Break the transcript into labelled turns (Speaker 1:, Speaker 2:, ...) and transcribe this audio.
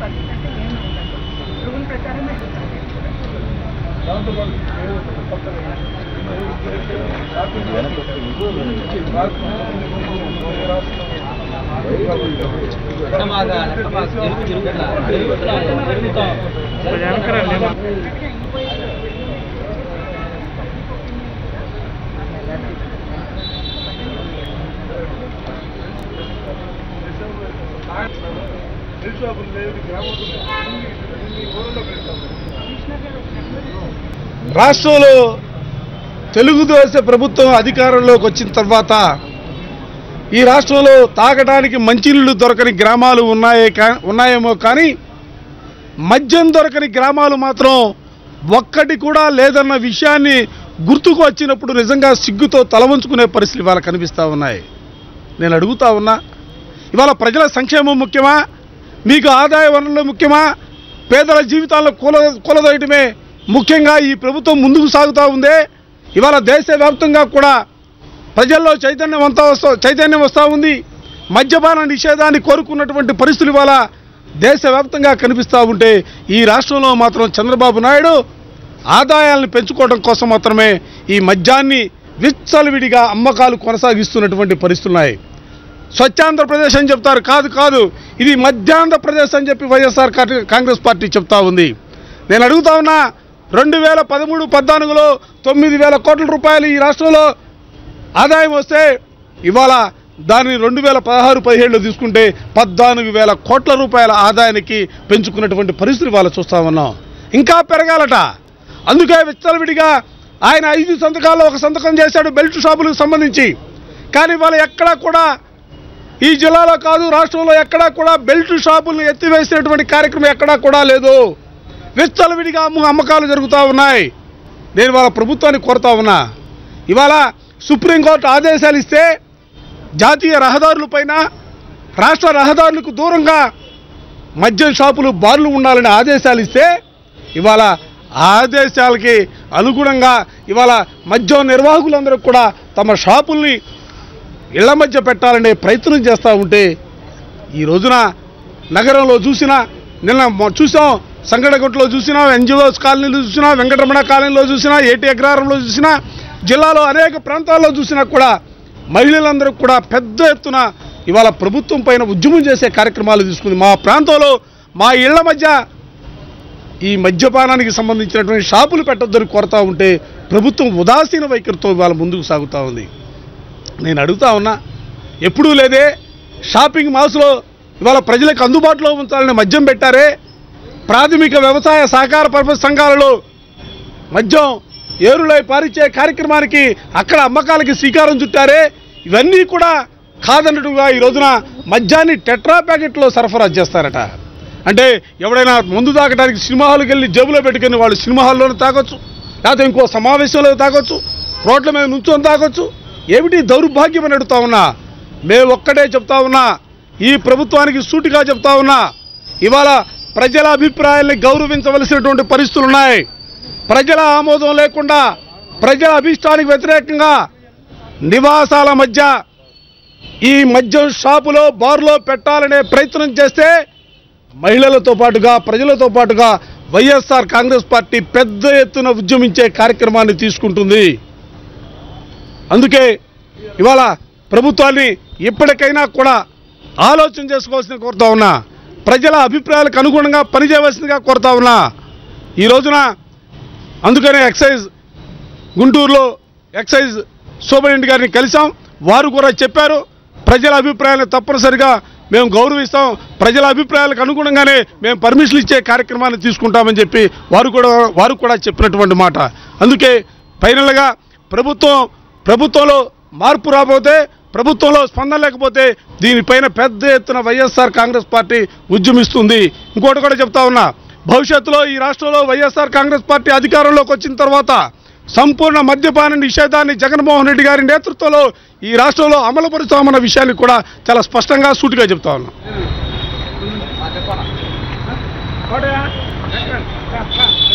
Speaker 1: పరిస్థితి అంటే ఏమి ఉండదు. రూల్ ప్రకారమే
Speaker 2: రాష్ట్రంలో తెలుగుదేశం ప్రభుత్వం అధికారంలోకి వచ్చిన తర్వాత ఈ రాష్ట్రంలో తాగడానికి మంచినీళ్లు దొరకని గ్రామాలు ఉన్నాయేమో కానీ మద్యం దొరకని గ్రామాలు మాత్రం ఒక్కటి కూడా లేదన్న విషయాన్ని గుర్తుకు వచ్చినప్పుడు నిజంగా సిగ్గుతో తలవంచుకునే పరిస్థితులు ఇవాళ కనిపిస్తూ ఉన్నాయి. నేను అడుగుతా ఉన్నా, ఇవాళ ప్రజల సంక్షేమం ముఖ్యమా, మీకు ఆదాయ వనరులు ముఖ్యమా, పేదల జీవితాలను కూలదోయటమే ముఖ్యంగా ఈ ప్రభుత్వం ముందుకు సాగుతూ ఉందే? ఇవాళ దేశవ్యాప్తంగా కూడా ప్రజల్లో చైతన్యం వస్తూ ఉంది. మద్యపాన నిషేధాన్ని కోరుకున్నటువంటి పరిస్థితులు ఇవాళ దేశవ్యాప్తంగా కనిపిస్తూ ఉంటే ఈ రాష్ట్రంలో మాత్రం చంద్రబాబు నాయుడు ఆదాయాలను పెంచుకోవడం కోసం మాత్రమే ఈ మద్యాన్ని విచ్చలవిడిగా అమ్మకాలు కొనసాగిస్తున్నటువంటి పరిస్థితులు ఉన్నాయి. స్వచ్ఛాంధ్రప్రదేశ్ అని చెప్తారు, కాదు ఇది మధ్యాంధ్రప్రదేశ్ అని చెప్పి వైఎస్ఆర్ కాంగ్రెస్ పార్టీ చెప్తా ఉంది. నేను అడుగుతా ఉన్నా, 2013-14లో 9,000 కోట్ల రూపాయలు ఈ రాష్ట్రంలో ఆదాయం వస్తే ఇవాళ దాన్ని 2016-17లో తీసుకుంటే 14,000 కోట్ల రూపాయల ఆదాయానికి పెంచుకున్నటువంటి పరిస్థితులు ఇవాళ చూస్తా ఉన్నాం. ఇంకా పెరగాలట. అందుకే విచ్చలవిడిగా ఆయన 5 సంతకాల్లో 1 సంతకం చేశాడు బెల్ట్ షాపులకు సంబంధించి. కానీ ఇవాళ ఎక్కడా కూడా ఈ జిల్లాలో కాదు రాష్ట్రంలో ఎక్కడా కూడా బెల్ట్ షాపులను ఎత్తివేసినటువంటి కార్యక్రమం ఎక్కడా కూడా లేదు. విచ్చలవిడిగా అమ్మకాలు జరుగుతూ ఉన్నాయి. నేను ఇవాళ ప్రభుత్వాన్ని కోరుతా ఉన్నా, ఇవాళ సుప్రీంకోర్టు ఆదేశాలు ఇస్తే జాతీయ రహదారులపైన రాష్ట్ర రహదారులకు దూరంగా మద్యం షాపులు బార్లు ఉండాలని ఆదేశాలు ఇస్తే ఇవాళ ఆదేశాలకి అనుగుణంగా ఇవాళ మద్యం నిర్వాహకులందరూ కూడా తమ షాపుల్ని ఇళ్ల మధ్య పెట్టాలనే ప్రయత్నం చేస్తూ ఉంటే ఈ రోజున నగరంలో చూసినా, నిన్న చూసాం సంగడగుంటలో చూసినా, ఎన్జిఓస్ కాలనీలో చూసినా, వెంకటరమణ కాలనీలో చూసినా, ఏటీ అగ్రహారంలో చూసినా, జిల్లాలో అనేక ప్రాంతాల్లో చూసినా కూడా మహిళలందరూ కూడా పెద్ద ఎత్తున ఇవాళ ప్రభుత్వం పైన ఉద్యమం చేసే కార్యక్రమాలు తీసుకుంది. మా ప్రాంతంలో మా ఇళ్ల మధ్య ఈ మద్యపానానికి సంబంధించినటువంటి షాపులు పెట్టొద్దని కోరుతా ఉంటే ప్రభుత్వం ఉదాసీన వైఖరితో ఇవాళ ముందుకు సాగుతూ ఉంది. నేను అడుగుతా ఉన్నా, ఎప్పుడూ లేదే షాపింగ్ మాల్స్లో ఇవాళ ప్రజలకు అందుబాటులో ఉంచాలని మద్యం పెట్టారే, ప్రాథమిక వ్యవసాయ సహకార పరపతి సంఘాలలో మద్యం ఏరులై పారిచ్చే కార్యక్రమానికి అక్కడ అమ్మకాలకి శ్రీకారం చుట్టారే, ఇవన్నీ కూడా కాదన్నట్టుగా ఈ రోజున మద్యాన్ని టెట్రా ప్యాకెట్లో సరఫరా చేస్తారట. అంటే ఎవడైనా ముందు తాగడానికి సినిమా హాల్కి వెళ్ళి జేబులో పెట్టుకుని వాళ్ళు సినిమా హాల్లోనే తాగొచ్చు, లేకపోతే ఇంకో సమావేశంలో తాగొచ్చు, రోడ్ల మీద నుంచొని తాగొచ్చు. ఏమిటి దౌర్భాగ్యం అని అడుగుతా ఉన్నా. మేము ఒక్కటే చెప్తా ఉన్నా, ఈ ప్రభుత్వానికి సూటిగా చెప్తా ఉన్నా, ఇవాళ ప్రజల అభిప్రాయాల్ని గౌరవించవలసినటువంటి పరిస్థితులు ఉన్నాయి. ప్రజల ఆమోదం లేకుండా ప్రజల అభిష్టానికి వ్యతిరేకంగా నివాసాల మధ్య ఈ మద్యం షాపులో బార్లో పెట్టాలనే ప్రయత్నం చేస్తే మహిళలతో పాటుగా ప్రజలతో పాటుగా వైఎస్ఆర్ కాంగ్రెస్ పార్టీ పెద్ద ఎత్తున ఉద్యమించే కార్యక్రమాన్ని తీసుకుంటుంది. అందుకే ఇవాళ ప్రభుత్వాన్ని ఇప్పటికైనా కూడా ఆలోచన చేసుకోవాల్సిన కోరుతా ఉన్నా, ప్రజల అభిప్రాయాలకు అనుగుణంగా పనిచేయవలసిందిగా కోరుతా ఉన్నా. ఈ రోజున అందుకనే ఎక్సైజ్ గుంటూరులో ఎక్సైజ్ సూపరింటెండెంట్ గారిని కలిసాం. వారు కూడా చెప్పారు, ప్రజల అభిప్రాయాలను తప్పనిసరిగా మేము గౌరవిస్తాం, ప్రజల అభిప్రాయాలకు అనుగుణంగానే మేము పర్మిషన్లు ఇచ్చే కార్యక్రమాన్ని తీసుకుంటామని చెప్పి వారు కూడా చెప్పినటువంటి మాట. అందుకే ఫైనల్గా ప్రభుత్వంలో మార్పు రాబోతే, ప్రభుత్వంలో స్పందన లేకపోతే దీనిపైన పెద్ద ఎత్తున వైఎస్ఆర్ కాంగ్రెస్ పార్టీ ఉద్యమిస్తుంది. ఇంకోటి కూడా చెప్తా ఉన్నా, భవిష్యత్తులో ఈ రాష్ట్రంలో వైఎస్ఆర్ కాంగ్రెస్ పార్టీ అధికారంలోకి వచ్చిన తర్వాత సంపూర్ణ మద్యపాన నిషేధాన్ని జగన్మోహన్ రెడ్డి గారి నేతృత్వంలో ఈ రాష్ట్రంలో అమలుపరుస్తామన్న విషయాన్ని కూడా చాలా స్పష్టంగా సూటిగా చెప్తా ఉన్నాం.